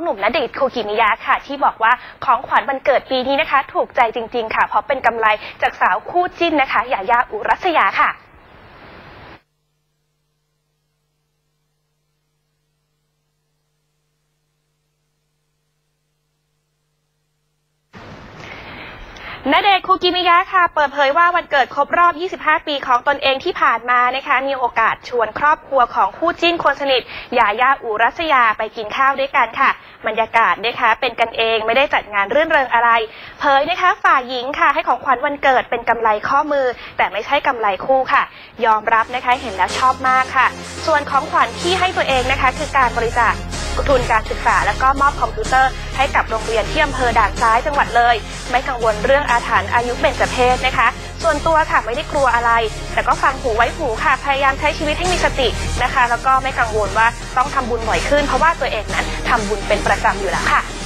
นุ่มณเดชน์ คูกิมิยะค่ะที่บอกว่าของขวัญวันเกิดปีนี้นะคะถูกใจจริงๆค่ะเพราะเป็นกำไรจากสาวคู่จิ้นนะคะยายา อุรัสยาค่ะณเดชน์ คูกิมิยะค่ะเปิดเผยว่าวันเกิดครบรอบ 25 ปีของตนเองที่ผ่านมานะคะมีโอกาสชวนครอบครัวของคู่จิ้นคนสนิทยายา อุรัสยาไปกินข้าวด้วยกันค่ะบรรยากาศนะคะเป็นกันเองไม่ได้จัดงานรื่นเริงอะไรเผยนะคะฝ่ายหญิงค่ะให้ของขวัญวันเกิดเป็นกำไลข้อมือแต่ไม่ใช่กำไลคู่ค่ะยอมรับนะคะเห็นแล้วชอบมากค่ะส่วนของขวัญที่ให้ตัวเองนะคะคือการบริจาคทุนการศึกษาและก็มอบคอมพิวเตอร์ให้กับโรงเรียนที่อำเภอด่านซ้ายจังหวัดเลยไม่กังวลเรื่องอาถรรพ์อายุเบญจเพสนะคะส่วนตัวค่ะไม่ได้กลัวอะไรแต่ก็ฟังหูไว้หูค่ะพยายามใช้ชีวิตให้มีสตินะคะแล้วก็ไม่กังวลว่าต้องทำบุญบ่อยขึ้นเพราะว่าตัวเองนั้นทำบุญเป็นประจำอยู่แล้วค่ะ